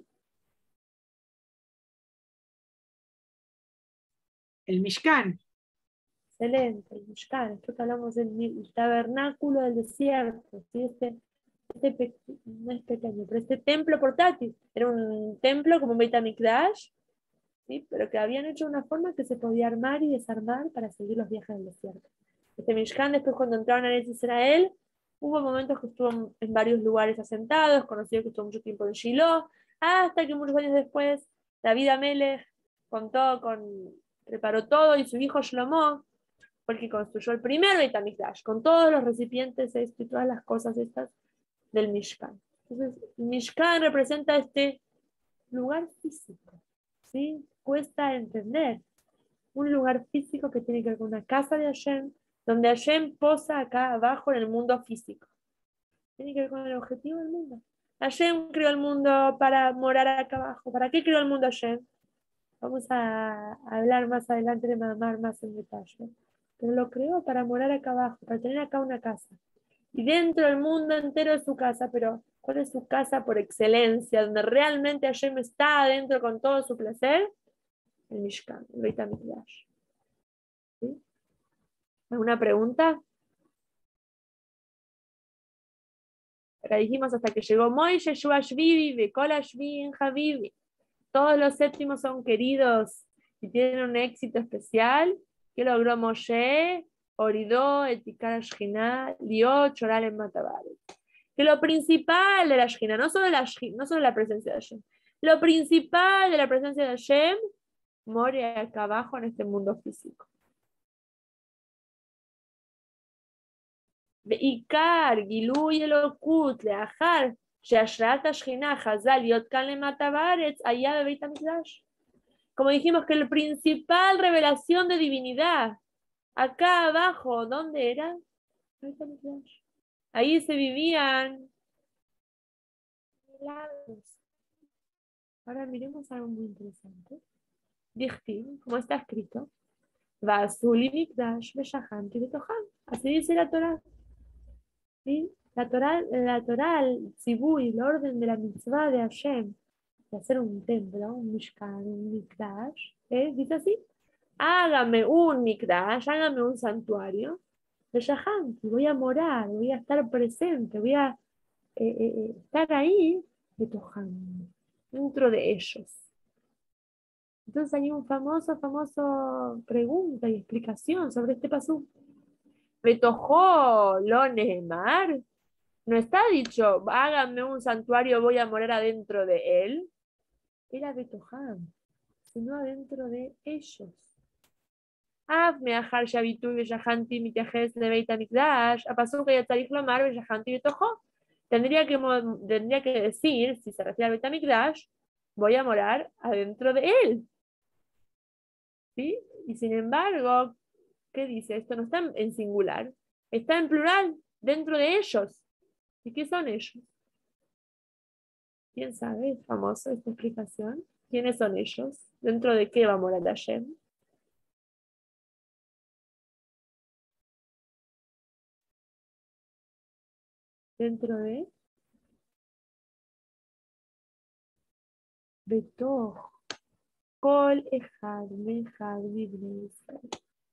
El Mishkan. Excelente, el Mishkan. Esto que hablamos del tabernáculo del desierto. ¿Sí? No es pequeño, pero este templo portátil. Era un templo como un Beit HaMikdash, ¿sí? Pero que habían hecho de una forma que se podía armar y desarmar para seguir los viajes del desierto. Este Mishkan, después cuando entraron a Israel, hubo momentos que estuvo en varios lugares asentados, conocido que estuvo mucho tiempo en Shiloh, hasta que muchos años después David Amelech preparó todo, y su hijo Shlomo fue el que construyó el primer Beit HaMikdash, con todos los recipientes y todas las cosas estas del Mishkan. Entonces, Mishkan representa este lugar físico, ¿sí? Cuesta entender. Un lugar físico que tiene que ver con una casa de Hashem, donde Hashem posa acá abajo en el mundo físico. Tiene que ver con el objetivo del mundo. Hashem creó el mundo para morar acá abajo. ¿Para qué creó el mundo Hashem? Vamos a hablar más adelante de Mamar más en detalle. Pero lo creó para morar acá abajo, para tener acá una casa. Y dentro del mundo entero de su casa, pero ¿cuál es su casa por excelencia? Donde realmente Hashem está adentro con todo su placer. El Mishkan, el Beit HaMikdash. ¿Sí? ¿Alguna pregunta? Acá dijimos hasta que llegó Moishe, Shuashvivi, Bekola Shvin, Habibi. Todos los séptimos son queridos y tienen un éxito especial. ¿Qué logró Moshe? Oridó, Etikar Shekhinah, Liot, Choral en Matabaret. Que lo principal de la Shekhinah, no solo la presencia de Hashem, lo principal de la presencia de Hashem more acá abajo en este mundo físico. בעיקר גילוי אלוקות לאחר שהשראת השכינה חזה להיות כאן למטה בארץ היה בבית המקדש. Como dijimos que la principal revelación de divinidad acá abajo, ¿dónde era? Ahí se vivían milagros. Ahora miremos algo muy interesante. Dichtiv, como está escrito, Vasuli Mikdash Beshahanti Betohan. Así dice la Torah. ¿Sí? La Torah, el tzibui, el orden de la mitzvah de Hashem, de hacer un templo, un mishkan, un mikdash, dice así: hágame un mikdash, hágame un santuario, de Shahanti, voy a morar, voy a estar presente, voy a estar ahí, de Tohan, dentro de ellos. Entonces hay un famoso pregunta y explicación sobre este pasú. Betojó lo Nehemar. No está dicho, háganme un santuario, voy a morar adentro de él. Era Betohan, sino adentro de ellos. Hazme ajar shabitu beyahanti mitejes de Beit HaMikdash. A pasó que ya tarif lomar beyahanti betojó. Tendría que decir, si se refiere a Beit HaMikdash, voy a morar adentro de él. ¿Sí? Y sin embargo, ¿qué dice? Esto no está en singular, está en plural, dentro de ellos. ¿Y qué son ellos? ¿Quién sabe? Es famosa esta explicación. ¿Quiénes son ellos? ¿Dentro de qué va a morar Hashem? Dentro de Betoch Kol Echad Mechad Bibne Israel.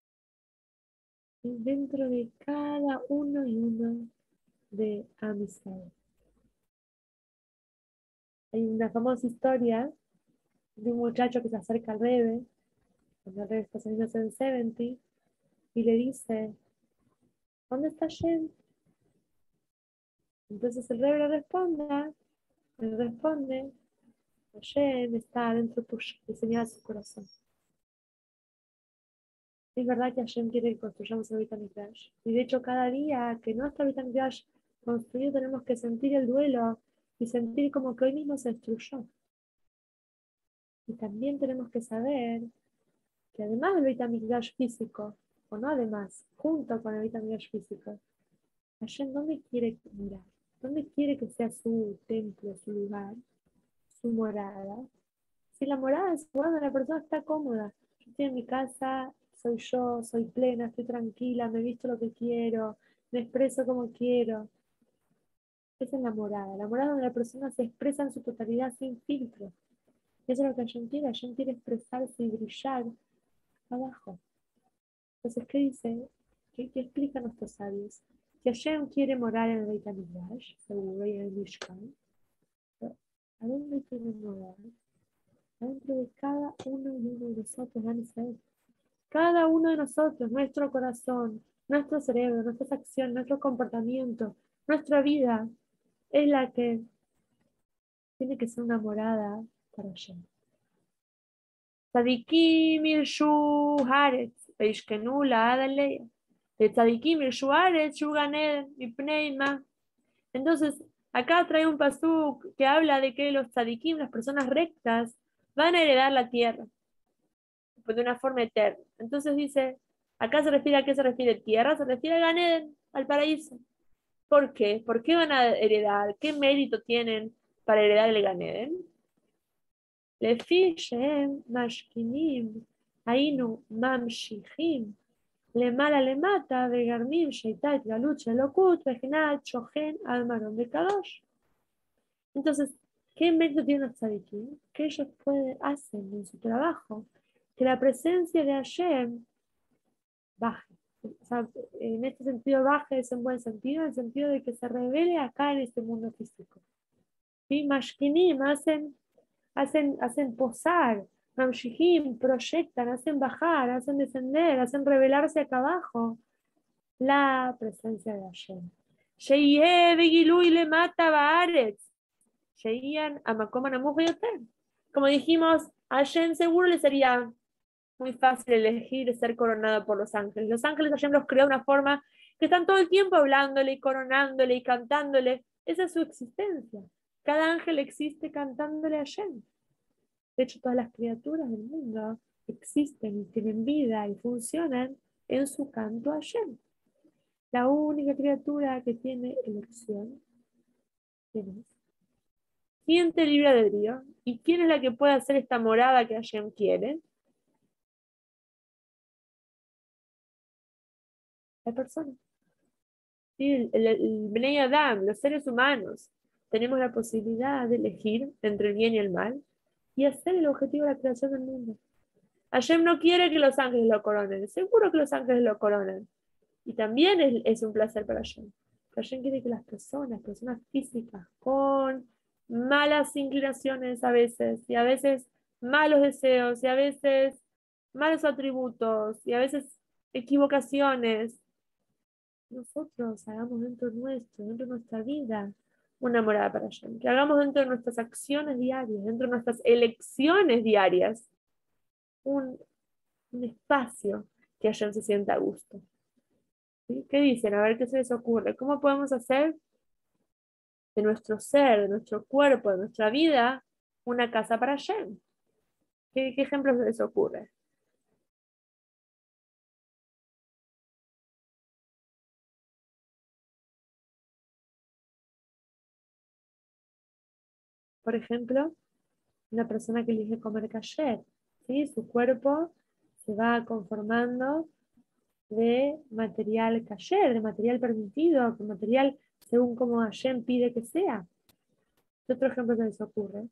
Dentro de cada uno y uno de Am Israel. Hay una famosa historia de un muchacho que se acerca al Rebbe, cuando el Rebbe está saliendo en 70, y le dice: ¿dónde está Hashem? Entonces el Rebbe le responde: Hashem está dentro tuyo, y señala su corazón. Es verdad que Hashem quiere que construyamos el Beit HaMikdash. Y de hecho, cada día que no está el Beit HaMikdash construido, tenemos que sentir el duelo y sentir como que hoy mismo se destruyó. Y también tenemos que saber que además del Beit HaMikdash físico, o no además, junto con el Beit HaMikdash físico, Hashem, ¿dónde quiere mirar? ¿Dónde quiere que sea su templo, su lugar, su morada? Si la morada es cuando la persona está cómoda. Yo estoy en mi casa, soy yo, soy plena, estoy tranquila, me visto lo que quiero, me expreso como quiero. Esa es la morada donde la persona se expresa en su totalidad sin filtro. Eso es lo que Hashem quiere expresarse y brillar abajo. Entonces, ¿qué dice? ¿Qué explican nuestros sabios? Que Hashem quiere morar en el Beit HaMikdash, seguro, y en el Mishkan. Pero ¿a dónde quiere morar? Dentro de cada uno y uno de nosotros, van a ser. Cada uno de nosotros, nuestro corazón, nuestro cerebro, nuestras acciones, nuestro comportamiento, nuestra vida, es la que tiene que ser una morada para Hashem. Tzadikim irshu haaretz, veishkenu la'ad aleya. De tzadikim irshu haaretz, shu gan eden, mipnei ma. Entonces, acá trae un pasuk que habla de que los tzadikim, las personas rectas, van a heredar la tierra de una forma eterna. Entonces dice, acá se refiere a qué se refiere tierra, se refiere a Gan Eden, al paraíso. ¿Por qué? ¿Por qué van a heredar? ¿Qué mérito tienen para heredar el Gan Eden? Lefi shehem mashkinim haynu mamshichim למעלה למטה וגרמים שהייתה התגלות של אלוקות בחינת שוכן על מרום וקדוש. Entonces, ¿qué mérito tienen los tzadikim? ¿Qué ellos hacen en su trabajo? Que la presencia de Hashem baje. O sea, en este sentido baje es en buen sentido, en el sentido de que se revele acá en este mundo físico. ¿Sí? Mashkinim hacen posar Mamshihim, proyectan, hacen bajar, hacen descender, hacen revelarse acá abajo la presencia de Hashem. Sheyeh begilui le mata baaretz. Sheyan amakom namuch biyoter. Como dijimos, a Hashem seguro le sería muy fácil elegir ser coronado por los ángeles. Los ángeles Hashem los creó de una forma que están todo el tiempo hablándole y coronándole y cantándole. Esa es su existencia. Cada ángel existe cantándole a Hashem. De hecho, todas las criaturas del mundo existen y tienen vida y funcionan en su canto a Hashem. La única criatura que tiene elección, ¿quién es? ¿Quién te libre albedrío? ¿Y quién es la que puede hacer esta morada que Hashem quiere? La persona. ¿Sí? El Bnei Adam, los seres humanos, tenemos la posibilidad de elegir entre el bien y el mal y hacer el objetivo de la creación del mundo. Hashem no quiere que los ángeles lo coronen, seguro que los ángeles lo coronan. Y también es un placer para Hashem. Hashem quiere que las personas físicas, con malas inclinaciones a veces, y a veces malos deseos, y a veces malos atributos, y a veces equivocaciones, nosotros hagamos dentro de nuestra vida, una morada para Hashem. Que hagamos dentro de nuestras acciones diarias, dentro de nuestras elecciones diarias, un espacio que Hashem se sienta a gusto. ¿Sí? ¿Qué dicen? A ver qué se les ocurre. ¿Cómo podemos hacer de nuestro ser, de nuestro cuerpo, de nuestra vida, una casa para Hashem? ¿Qué ejemplos se les ocurre? Por ejemplo, una persona que elige comer kasher, ¿sí? Su cuerpo se va conformando de material kasher, de material permitido, de material según como Hashem pide que sea. ¿Qué otro ejemplo se les ocurre?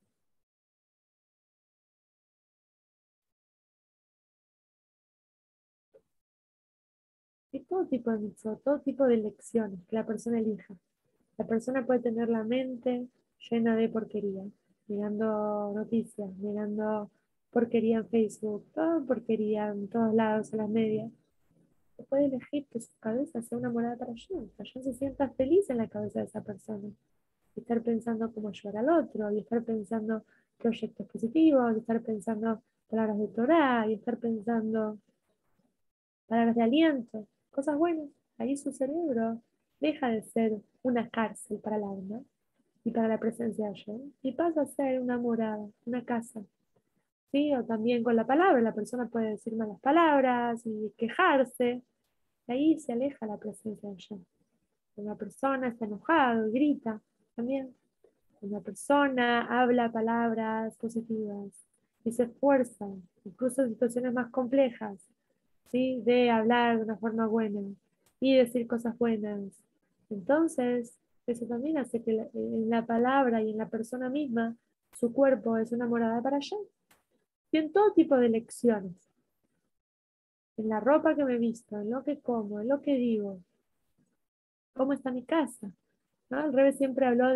Y todo tipo de mitzvot, todo tipo de lecciones que la persona elija. La persona puede tener la mente llena de porquería, mirando noticias, mirando porquería en Facebook, toda porquería en todos lados, en las medias. Se puede elegir que su cabeza sea una morada para Hashem, que Hashem se sienta feliz en la cabeza de esa persona. Y estar pensando cómo ayudar al otro, y estar pensando proyectos positivos, y estar pensando palabras de Torah, y estar pensando palabras de aliento, cosas buenas. Ahí su cerebro deja de ser una cárcel para el alma y para la presencia de Hashem y pasa a ser una morada, una casa. ¿Sí? O también con la palabra, la persona puede decir malas palabras y quejarse, y ahí se aleja la presencia de Hashem. Una persona está enojada, grita, también. Una persona habla palabras positivas y se esfuerza, incluso en situaciones más complejas, ¿sí? De hablar de una forma buena y decir cosas buenas. Entonces, eso también hace que en la palabra y en la persona misma, su cuerpo es una morada para allá. Y en todo tipo de elecciones. En la ropa que me visto, en lo que como, en lo que digo. ¿Cómo está mi casa? ¿No? El Rebbe siempre habló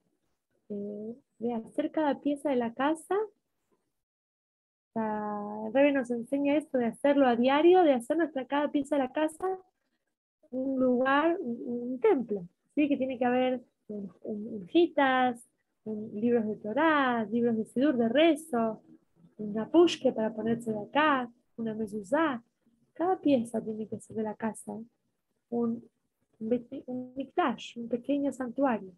de hacer cada pieza de la casa. El Rebbe nos enseña esto de hacerlo a diario, de hacer cada pieza de la casa un lugar, un templo, ¿sí? Que tiene que haber hojitas, libros de Torá, libros de Sidur, de rezo, una pushke para ponerse de acá, una mezuzá. Cada pieza tiene que ser de la casa un mikdash, un pequeño santuario.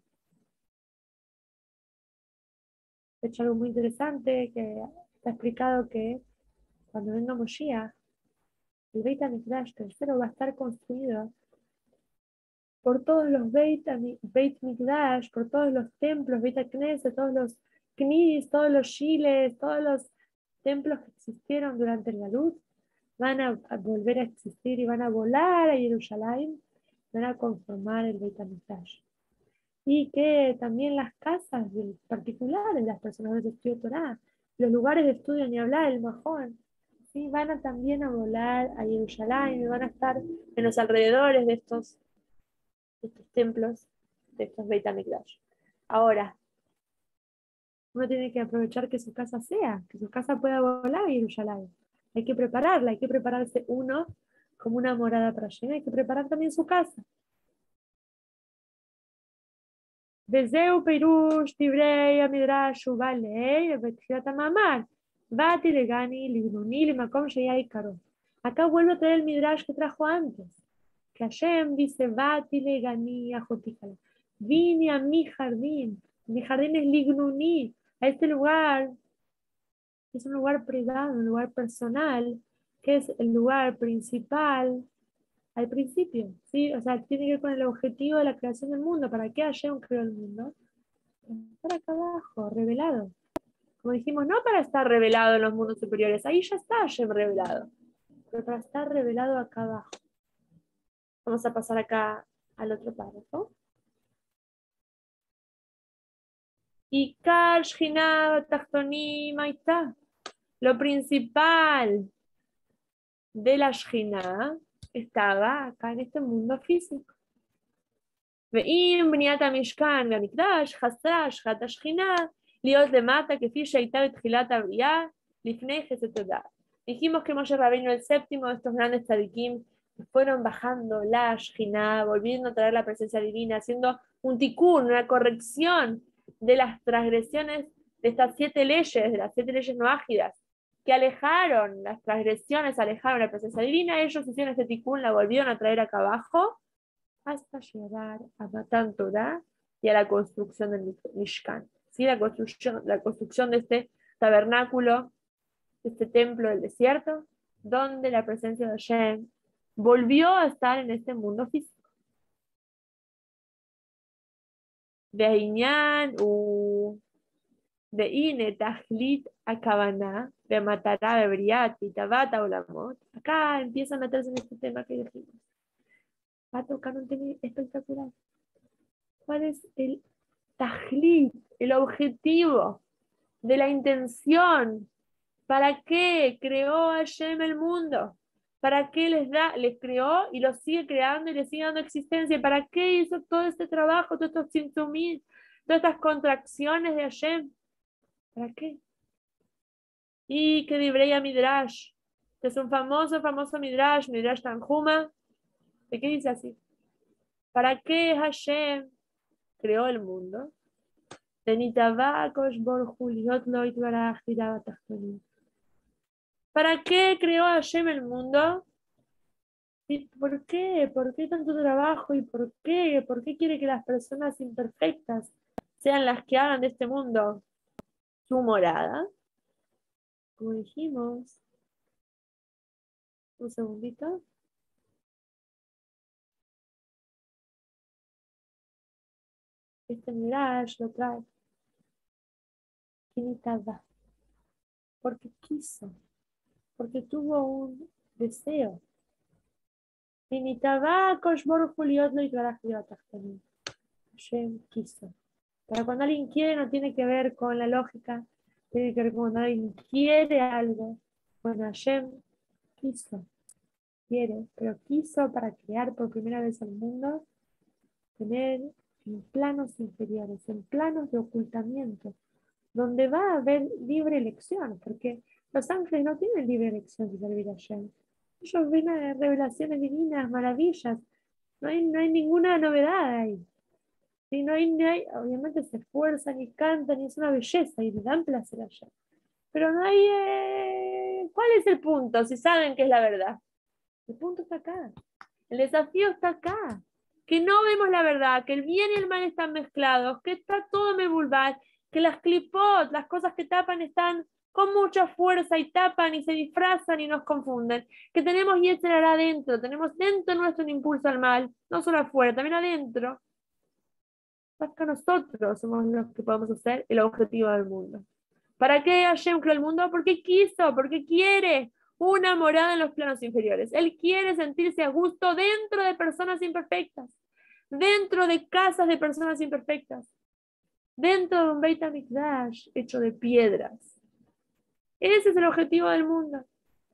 De hecho, algo muy interesante que está explicado que cuando venga Moshiach, el Beit HaMikdash tercero va a estar construido por todos los Beit Mikdash, por todos los templos, Beit HaKnesset, todos los Knis, todos los Shiles, todos los templos que existieron durante la luz, van a volver a existir y van a volar a Jerusalén, van a conformar el Beit HaMikdash. Y que también las casas particulares de las personas de estudio Torah, los lugares de estudio, ni hablar, el Mahón, ¿sí? Van a también a volar a Jerusalén y van a estar en los alrededores de estos templos, de estos Beit HaMikdash. Ahora, Uno tiene que aprovechar que su casa sea, que su casa pueda volar y Yerushalayim. Hay que prepararla, hay que prepararse uno como una morada para Hashem, hay que preparar también su casa. וזהו פירוש דברי המדרש ובא לעיל בתחילת המאמר. באתי לגני לגנוני למקום שהיה עיקרו. Acá vuelve a traer el midrash que trajo antes. Que Hashem dice, Bati legani ajotikala. Vine a mi jardín. Mi jardín es lignuni. A este lugar, es un lugar privado, un lugar personal, que es el lugar principal al principio, ¿sí? O sea, tiene que ver con el objetivo de la creación del mundo. ¿Para qué Hashem creó el mundo? Para acá abajo, revelado. Como dijimos, no para estar revelado en los mundos superiores, ahí ya está Hashem revelado, pero para estar revelado acá abajo. Vamos a pasar acá al otro párrafo. Y Kal Shchina Tachtonim, ahí está. Lo principal de la Shchina estaba acá en este mundo físico. ואם בניית המשכן והמקדש חסרה השחת השכינה להיות למטה כפי שהייתה בתחילת הבריאה לפני חסד תודה. Dijimos que Moshe Rabbeinu, el séptimo de estos grandes tzadikim, fueron bajando la Shechina, volviendo a traer la presencia divina, haciendo un tikkun, una corrección de las transgresiones de estas 7 leyes, de las 7 leyes noágidas, que alejaron las transgresiones, alejaron la presencia divina. Ellos hicieron este tikkun, la volvieron a traer acá abajo, hasta llegar a Matan Torah y a la construcción del Mishkan. ¿Sí? La construcción de este tabernáculo, de este templo del desierto, donde la presencia de Hashem volvió a estar en este mundo físico. Ve'ine tajlit akavana, ve'matara bebriat, tabata olamot. Acá empieza a meterse en este tema que dijimos. Va a tocar un tema espectacular. ¿Cuál es el tajlit, el objetivo de la intención? ¿Para qué creó Hashem el mundo? ¿Para qué les creó y los sigue creando y les sigue dando existencia? ¿Para qué hizo todo este trabajo, todos estos tzimtzumim, todas estas contracciones de Hashem? ¿Para qué? Y que Divrei Midrash, que es un famoso Midrash, Midrash Tanjuma, ¿de qué dice así? ¿Para qué Hashem creó el mundo? ¿Para qué creó Hashem el mundo? ¿Y por qué? ¿Por qué tanto trabajo? ¿Y por qué? ¿Por qué quiere que las personas imperfectas sean las que hagan de este mundo su morada? Como dijimos, un segundito. Este Midrash lo trae. Porque quiso, porque tuvo un deseo. Hashem quiso. Para cuando alguien quiere no tiene que ver con la lógica, tiene que ver con cuando alguien quiere algo. Bueno, Hashem quiso, quiere, pero quiso para crear por primera vez el mundo, tener en planos inferiores, en planos de ocultamiento, donde va a haber libre elección, porque los ángeles no tienen libre elección de servir a Hashem. Ellos ven revelaciones divinas, maravillas, no hay ninguna novedad ahí. ¿Sí? No hay, obviamente se esfuerzan y cantan y es una belleza y le dan placer a Hashem. Pero no hay, ¿cuál es el punto? Si saben que es la verdad. El punto está acá. El desafío está acá. Que no vemos la verdad, que el bien y el mal están mezclados, que está todo mebulbar, que las clipot, las cosas que tapan están con mucha fuerza y tapan y se disfrazan y nos confunden. Que tenemos Yetzer Hara adentro, tenemos dentro nuestro un impulso al mal, no solo afuera, también adentro. Acá nosotros somos los que podemos hacer el objetivo del mundo. ¿Para qué Hashem creó el mundo? Porque quiso, porque quiere una morada en los planos inferiores. Él quiere sentirse a gusto dentro de personas imperfectas, dentro de casas de personas imperfectas, dentro de un Beit HaMikdash hecho de piedras. Ese es el objetivo del mundo.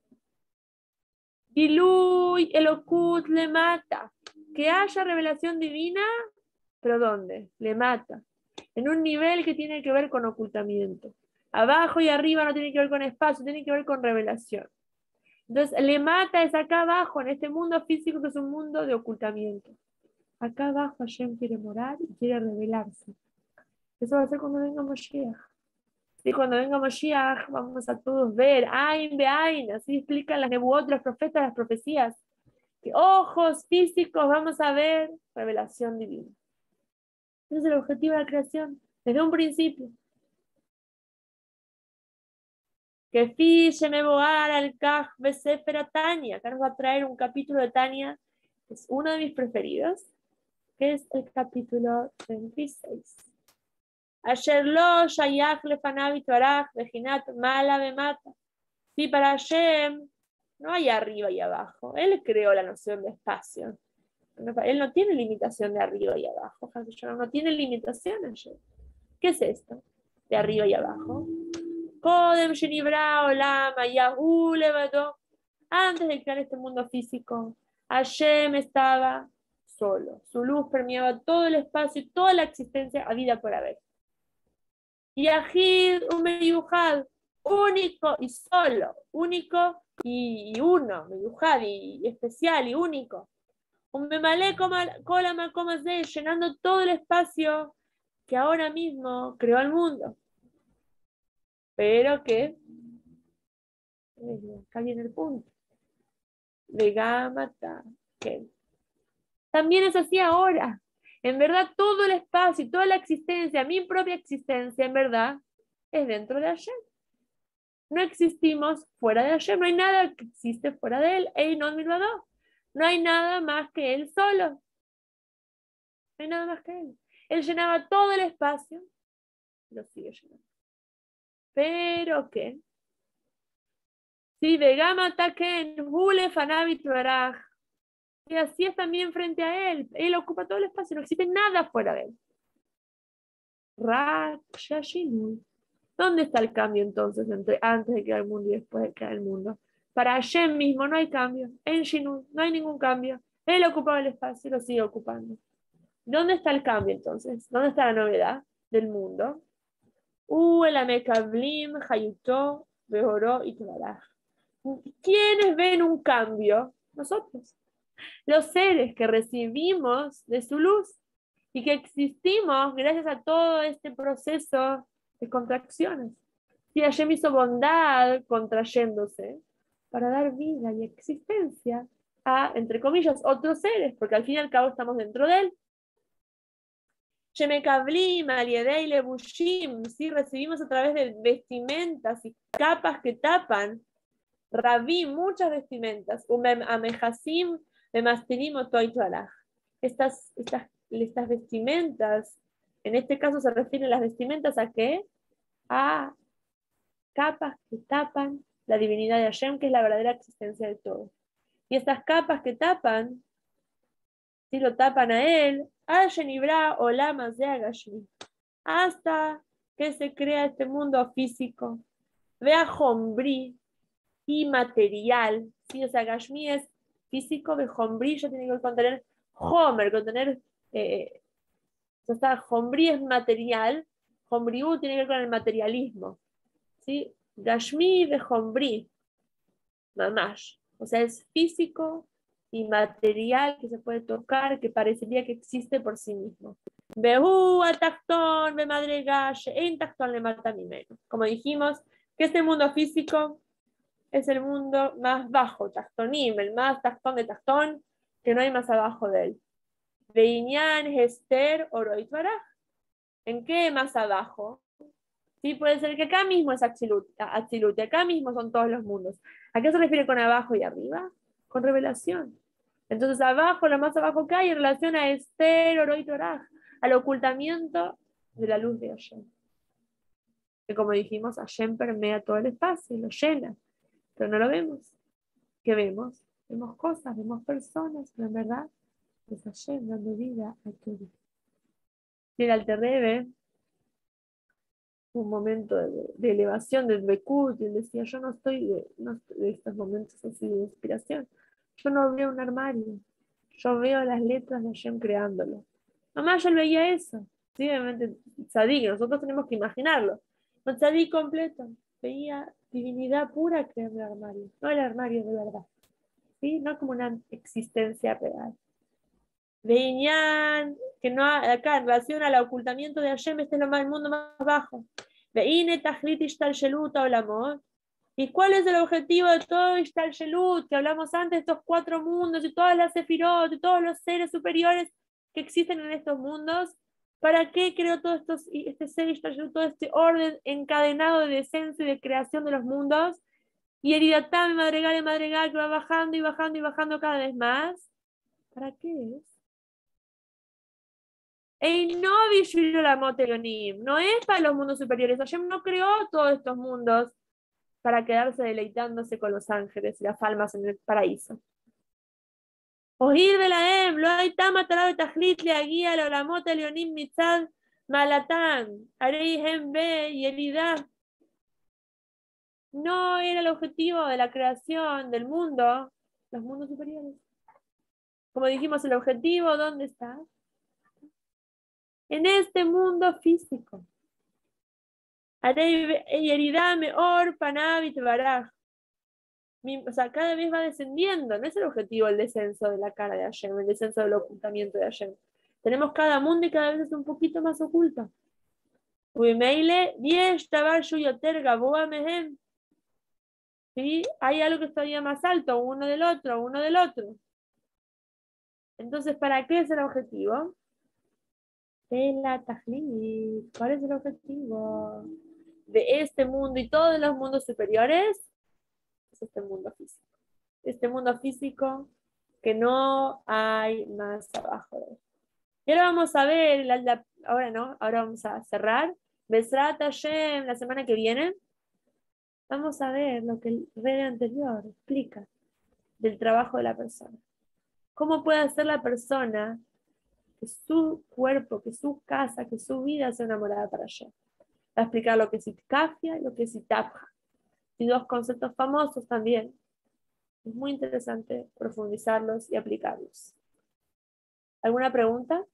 Gilui Elokut le mata. Que haya revelación divina, pero ¿dónde? Le mata. en un nivel que tiene que ver con ocultamiento. Abajo y arriba no tiene que ver con espacio, tiene que ver con revelación. Entonces, le mata es acá abajo, en este mundo físico que es un mundo de ocultamiento. Acá abajo Hashem quiere morar y quiere revelarse. Eso va a ser cuando venga Moshiach. Y cuando venga Moshiach vamos a todos ver, Ain Beain, así explican las nebuot, los profetas, las profecías, que ojos físicos vamos a ver revelación divina. Ese es el objetivo de la creación, desde un principio. Que fiche me boar al Kaj Besefer Tania. Acá nos va a traer un capítulo de Tania, que es uno de mis preferidos, que es el capítulo 36. Ayer lo shayach lefanav itbaraj vejinat mala bemata. Sí, para Hashem no hay arriba y abajo. Él creó la noción de espacio. Él no tiene limitación de arriba y abajo. No tiene limitación. ¿Qué es esto? De arriba y abajo. Kodem shenibra olam ayahu levado. Antes de crear este mundo físico, Hashem estaba solo. Su luz permeaba todo el espacio y toda la existencia habida por haber. Yahid umeyuhad, único y solo, único y uno, meyuhad y especial y único. Un memalé colama de llenando todo el espacio que ahora mismo creó el mundo. Pero que, acá viene el punto. Vegamata, que también es así ahora. En verdad, todo el espacio y toda la existencia, mi propia existencia, en verdad, es dentro de Hashem. No existimos fuera de Hashem, no hay nada que existe fuera de él. No hay nada más que él solo. No hay nada más que él. Él llenaba todo el espacio, lo sigue llenando. Pero que, si Vegama Taken, Hule Fanavit Baraj, y así es también frente a él. Él ocupa todo el espacio, no existe nada fuera de él. Rak Shashinui. ¿Dónde está el cambio entonces entre antes de crear el mundo y después de crear el mundo? Para Hashem mismo no hay cambio. En Shinui no hay ningún cambio. Él ocupaba el espacio y lo sigue ocupando. ¿Dónde está el cambio entonces? ¿Dónde está la novedad del mundo? El Amekablim, Hayutó, Behoró y Tebaraj. ¿Quiénes ven un cambio? Nosotros. Los seres que recibimos de su luz y que existimos gracias a todo este proceso de contracciones. Si Hashem hizo bondad contrayéndose para dar vida y existencia a, entre comillas, otros seres, porque al fin y al cabo estamos dentro de él. Shemekablim, Aliedei, Lebushim, si recibimos a través de vestimentas y capas que tapan, Rabí, muchas vestimentas, Amejasim, Memastirim, Otoitualaj. Estas vestimentas, en este caso se refieren las vestimentas a qué? A capas que tapan la divinidad de Hashem, que es la verdadera existencia de todo. Y estas capas que tapan, si lo tapan a él, hasta que se crea este mundo físico. Vea Jombri y material. ¿Sí? O sea, Gashmi es físico, de Jombri ya tiene que ver con tener Homer, con tener. O sea, Jombri es material, Jombriú tiene que ver con el materialismo. ¿Sí? Gashmi de Jombri, mamash. O sea, es físico y material que se puede tocar, que parecería que existe por sí mismo. Behu atactón, be madregash, en tactón le mata mi menos. Como dijimos, que este mundo físico es el mundo más bajo, tactonim, el más tactón de tactón, que no hay más abajo de él. Veinyan, Hester, Oroit Baraj. ¿En qué más abajo? Sí, puede ser que acá mismo es Atzilut, acá mismo son todos los mundos. ¿A qué se refiere con abajo y arriba? Con revelación. Entonces abajo, lo más abajo que hay en relación a Esther, Oroit Baraj, al ocultamiento de la luz de Hashem. Que como dijimos, Hashem permea todo el espacio, lo llena, pero no lo vemos. ¿Qué vemos? Vemos cosas, vemos personas, pero en verdad es Hashem dando vida a todo. Y el Alter Rebbe, un momento de elevación del Bekut, y él decía, yo no estoy de estos momentos así de inspiración. Yo no veo un armario, yo veo las letras de Hashem creándolo. Mamá, yo veía eso. Sí, obviamente, tzadik, nosotros tenemos que imaginarlo. Un tzadik completo, veía divinidad pura que en el armario, no el armario de verdad, ¿sí? No como una existencia real. Veían que no, acá en relación al ocultamiento de Hashem, este es lo más, el mundo más bajo. Veine tajlit ishtalshelut olamot. ¿Y cuál es el objetivo de todo Ishtalshelut? Que hablamos antes, estos 4 mundos y todas las sefirot y todos los seres superiores que existen en estos mundos. ¿Para qué creó todo este ser Ishtalshelut, todo este orden encadenado de descenso y de creación de los mundos? Y Eridatam, madrigal en madrigal, que va bajando y bajando y bajando cada vez más. ¿Para qué es? No es para los mundos superiores. Hashem no creó todos estos mundos para quedarse deleitándose con los ángeles y las almas en el paraíso. Oír de la lo hay tama talado tajlit le aguía la olamota leonim mitzad malatán arei hembe y elidá. No era el objetivo de la creación del mundo, los mundos superiores. Como dijimos, el objetivo, ¿dónde está? En este mundo físico. Arei elidá meor panavit baraj. O sea, cada vez va descendiendo, no es el objetivo el descenso de la cara de Hashem, el descenso del ocultamiento de Hashem. Tenemos cada mundo y cada vez es un poquito más oculto. ¿Sí? Hay algo que está todavía más alto, uno del otro, uno del otro. Entonces, ¿para qué es el objetivo? ¿Cuál es el objetivo de este mundo y todos los mundos superiores? Es este mundo físico. Este mundo físico que no hay más abajo de él. Y ahora vamos a ver, ahora no, ahora vamos a cerrar. Besrat Hashem, la semana que viene, vamos a ver lo que el rey anterior explica del trabajo de la persona. ¿Cómo puede hacer la persona que su cuerpo, que su casa, que su vida sea una morada para Hashem? Va a explicar lo que es itkafia y lo que es itapja. Y 2 conceptos famosos también. Es muy interesante profundizarlos y aplicarlos. ¿Alguna pregunta?